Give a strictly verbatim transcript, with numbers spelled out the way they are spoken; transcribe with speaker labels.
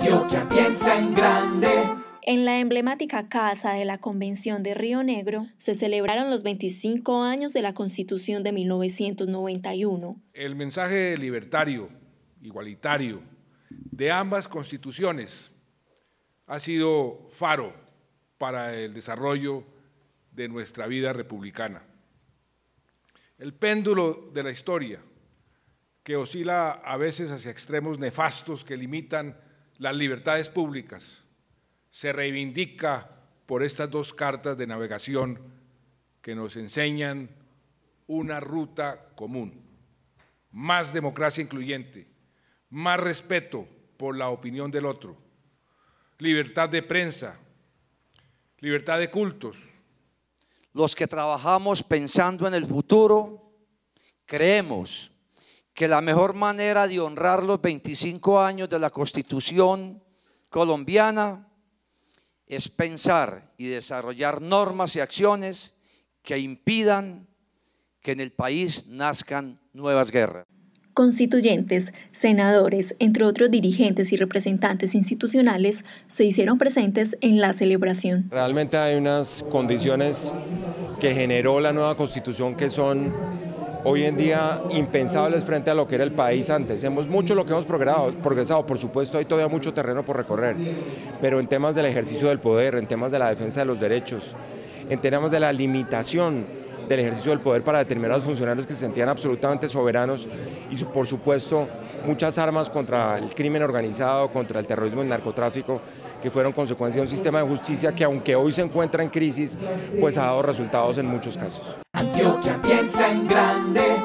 Speaker 1: Antioquia piensa en grande.
Speaker 2: En la emblemática Casa de la Convención de Río Negro se celebraron los veinticinco años de la Constitución de mil novecientos noventa y uno.
Speaker 3: El mensaje libertario, igualitario, de ambas constituciones ha sido faro para el desarrollo de nuestra vida republicana. El péndulo de la historia, que oscila a veces hacia extremos nefastos que limitan las libertades públicas, se reivindica por estas dos cartas de navegación que nos enseñan una ruta común, más democracia incluyente, más respeto por la opinión del otro, libertad de prensa, libertad de cultos.
Speaker 4: Los que trabajamos pensando en el futuro, creemos que la mejor manera de honrar los veinticinco años de la Constitución colombiana es pensar y desarrollar normas y acciones que impidan que en el país nazcan nuevas guerras.
Speaker 2: Constituyentes, senadores, entre otros dirigentes y representantes institucionales, se hicieron presentes en la celebración.
Speaker 5: Realmente hay unas condiciones que generó la nueva Constitución que son hoy en día impensables frente a lo que era el país antes. Hemos mucho lo que hemos progresado, progresado, por supuesto hay todavía mucho terreno por recorrer, pero en temas del ejercicio del poder, en temas de la defensa de los derechos, en temas de la limitación del ejercicio del poder para determinados funcionarios que se sentían absolutamente soberanos y por supuesto muchas armas contra el crimen organizado, contra el terrorismo y el narcotráfico, que fueron consecuencia de un sistema de justicia que aunque hoy se encuentra en crisis, pues ha dado resultados en muchos casos.
Speaker 1: Antioquia piensa en grande.